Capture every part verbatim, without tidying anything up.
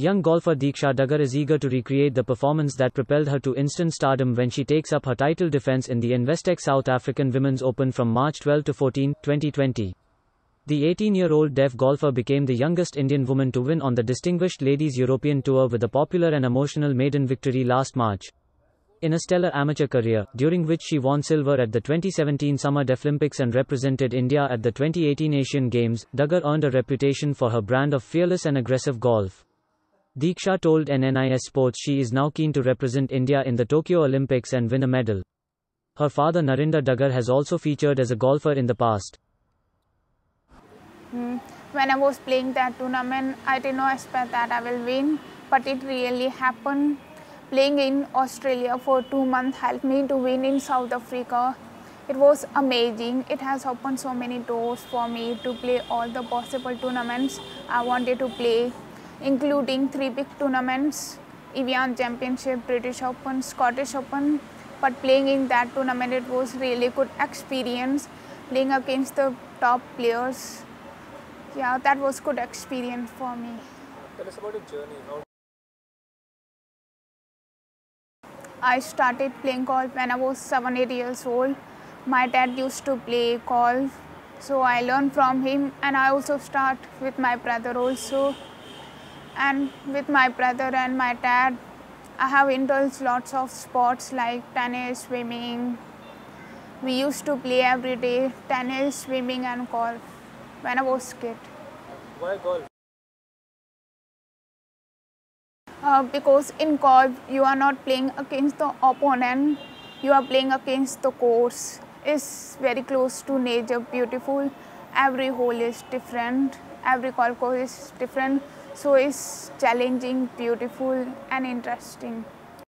Young golfer Diksha Dagar is eager to recreate the performance that propelled her to instant stardom when she takes up her title defense in the Investec South African Women's Open from March twelfth to fourteenth, twenty twenty. The eighteen-year-old deaf golfer became the youngest Indian woman to win on the Distinguished Ladies European Tour with a popular and emotional maiden victory last March. In a stellar amateur career, during which she won silver at the twenty seventeen Summer Deaflympics and represented India at the twenty eighteen Asian Games, Dagar earned a reputation for her brand of fearless and aggressive golf. Diksha told N N I S Sports she is now keen to represent India in the Tokyo Olympics and win a medal. Her father Narinder Dagar has also featured as a golfer in the past. Mm. When I was playing that tournament, I did not expect that I will win, but it really happened. Playing in Australia for two months helped me to win in South Africa. It was amazing. It has opened so many doors for me to play all the possible tournaments I wanted to play, including three big tournaments, Evian Championship, British Open, Scottish Open. But playing in that tournament, it was really good experience, playing against the top players. Yeah, that was good experience for me. Tell us about your journey. How I started playing golf when I was seven, eight years old. My dad used to play golf, so I learned from him, and I also start with my brother also. And with my brother and my dad, I have indulged lots of sports like tennis, swimming. We used to play every day, tennis, swimming and golf when I was a kid. Why golf? Uh, because in golf, you are not playing against the opponent, you are playing against the course. It's very close to nature, beautiful. Every hole is different, every golf course is different. So it's challenging, beautiful and interesting.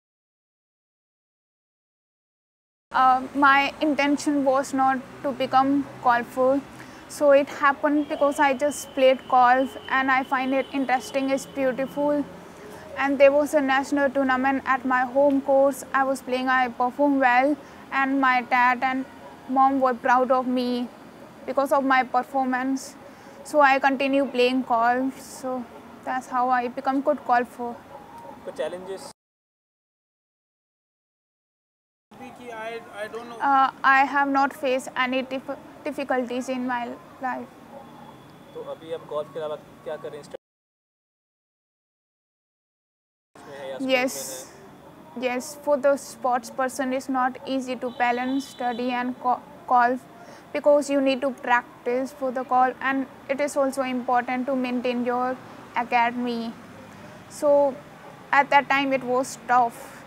Uh, my intention was not to become golfer. So it happened because I just played golf and I find it interesting, it's beautiful. And there was a national tournament at my home course. I was playing, I performed well, and my dad and mom were proud of me because of my performance. So I continue playing golf. So that's how I become good golfer. The challenges? I, I don't know. Uh, I have not faced any dif difficulties in my life. तो अभी आप golf के अलावा क्या करें? Yes, yes. For the sports person, it's not easy to balance study and golf because you need to practice for the golf, and it is also important to maintain your academy. So at that time, it was tough.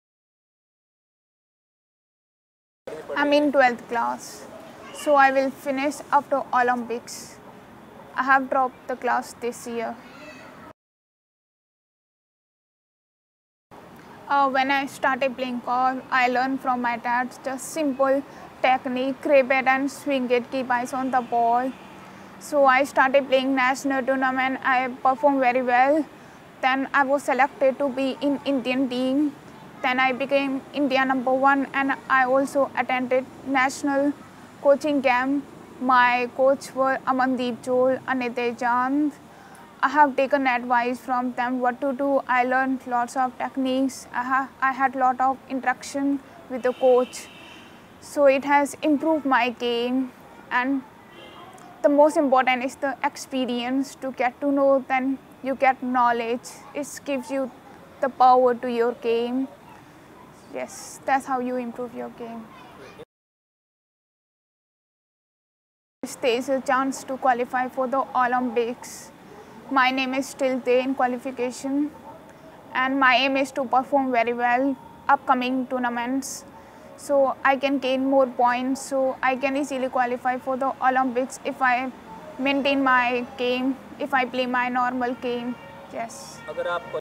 I'm in twelfth class, so I will finish after Olympics. I have dropped the class this year. Uh, when I started playing golf, I learned from my dad just simple technique, grab it and swing it, keep eyes on the ball. So I started playing national tournament. I performed very well. Then I was selected to be in Indian team. Then I became India number one, and I also attended national coaching camp. My coach were Amandeep Joel, Anitya Chand. I have taken advice from them what to do. I learned lots of techniques. I, ha I had lot of interaction with the coach. So it has improved my game, and the most important is the experience to get to know, then you get knowledge. It gives you the power to your game. Yes, that's how you improve your game. There is a chance to qualify for the Olympics. My name is still there in qualification, and my aim is to perform very well upcoming tournaments, so I can gain more points, so I can easily qualify for the Olympics if I maintain my game, if I play my normal game. Yes. If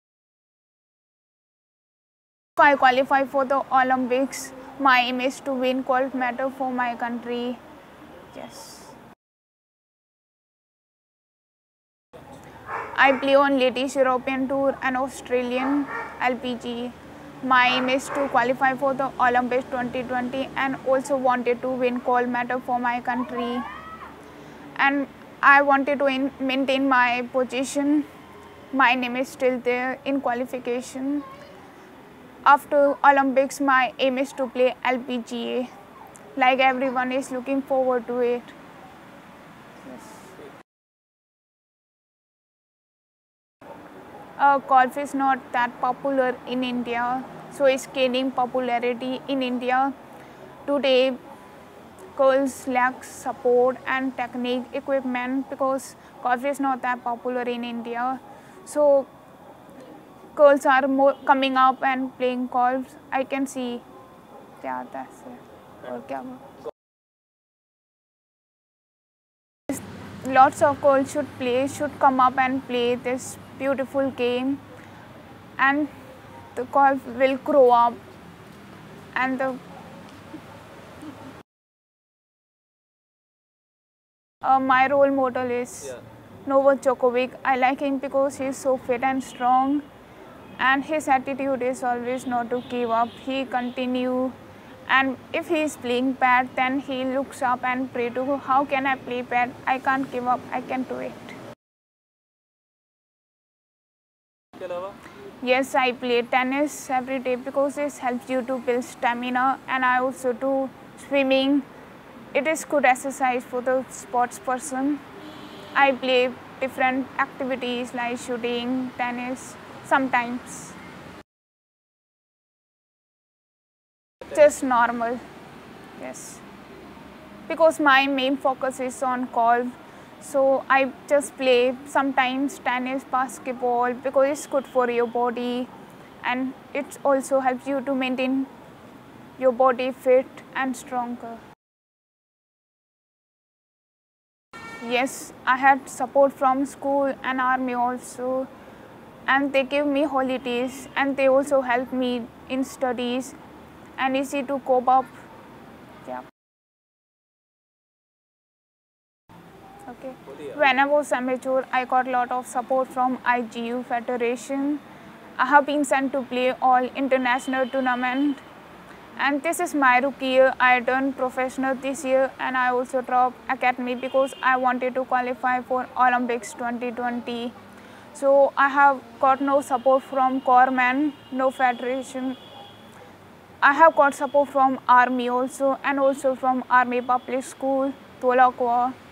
I qualify for the Olympics, my aim is to win gold medal for my country. Yes. I play on Ladies European Tour and Australian L P G. My aim is to qualify for the Olympics twenty twenty and also wanted to win gold medal for my country. And I wanted to in maintain my position my name is still there in qualification. After Olympics, my aim is to play L P G A. Like everyone is looking forward to it. Yes. Uh, golf is not that popular in India, so it's gaining popularity in India. Today, girls lack support and technique equipment because golf is not that popular in India. So girls are more coming up and playing golf. I can see. Yeah, that's it. Or kya बोलूं? Lots of girls should play, should come up and play this beautiful game, and the golf will grow up, and the uh, my role model is Yeah. Novak Djokovic. I like him because he is so fit and strong, and his attitude is always not to give up. He continue, and if he is playing bad, then he looks up and pray to, how can I play bad? I can't give up. I can do it. इसके अलावा Yes, I play tennis every day because it helps you to build stamina, and I also do swimming. It is good exercise for the sports person. I play different activities like shooting, tennis, sometimes. Just normal, yes. Because my main focus is on golf, so I just play sometimes tennis, basketball, because it's good for your body, and it also helps you to maintain your body fit and stronger. Yes, I had support from school and army also, and they give me holidays, and they also help me in studies and easy to cope up. Yeah. Okay. When I was amateur, I got a lot of support from I G U Federation. I have been sent to play all international tournament, and this is my rookie year. I turned professional this year, and I also dropped academy because I wanted to qualify for Olympics twenty twenty. So I have got no support from corpsman, no federation. I have got support from army also, and also from army public school, Tolakwa.